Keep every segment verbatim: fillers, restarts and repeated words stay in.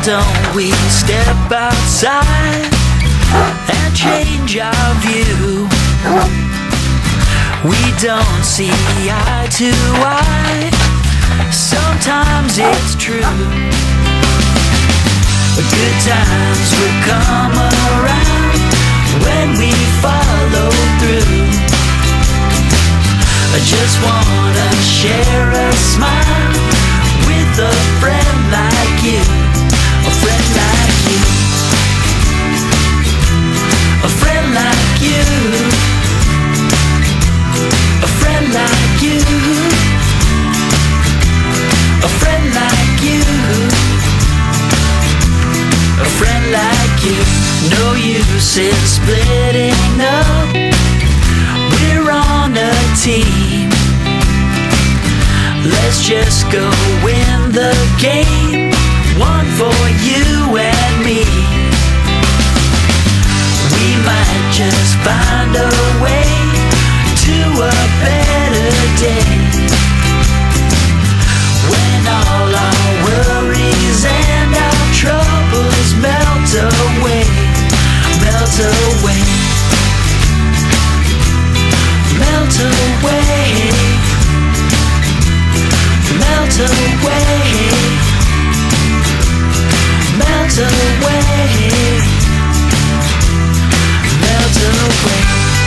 don't we step outside and change our view? We don't see eye to eye, sometimes it's true. Good times will come around when we follow through. I just wanna share a smile with a friend like you, a friend like you, a friend like you, a friend like you, a friend like you, a friend like you. No use in splitting up, we're on a team. Let's just go win the game, one for you and me. We might just find a way to a better day, when all our worries and our troubles melt away, melt away, melt away, melt away, melt away, melt away.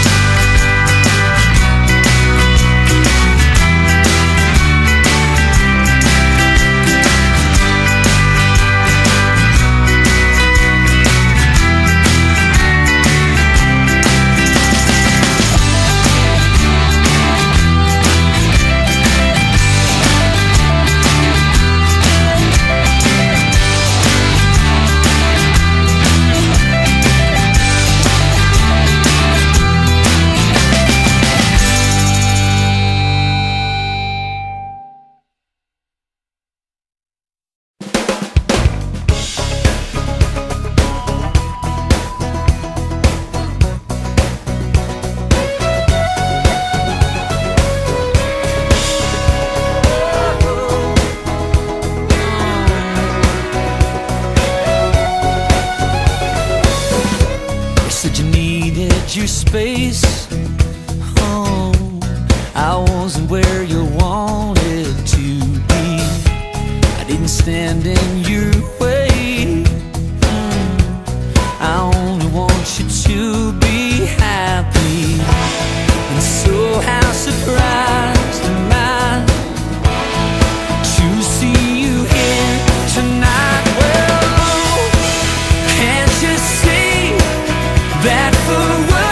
Your space, oh, I wasn't where you wanted to be. I didn't stand in your way. mm. I only want you to be happy, and so how surprised am I to see you here tonight. Well, can't you see that for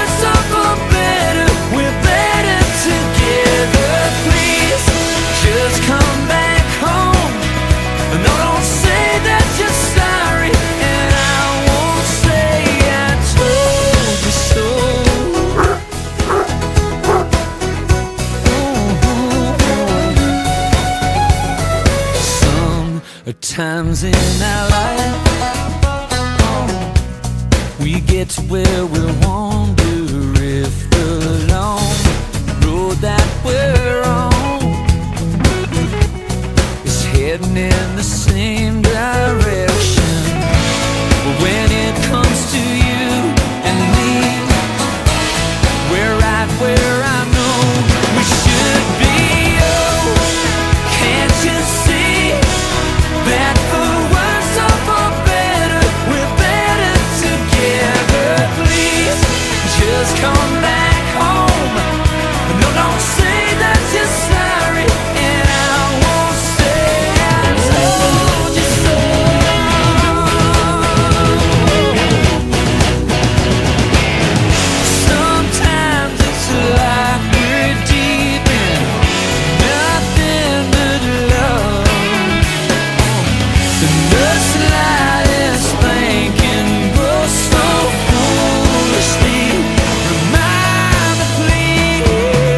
times in our life, we get to where we wonder if the long road that we're on is heading in the same direction. When it comes to you and me, we're right where I know we should be. Oh, can't you see that for worse or for better, we're better together? Please, just come back home. No, don't say that you're sorry, and I won't say I told you so. Sometimes it's like we're deep in nothing but love. The slightest thing can grow so foolishly. Remind me, please.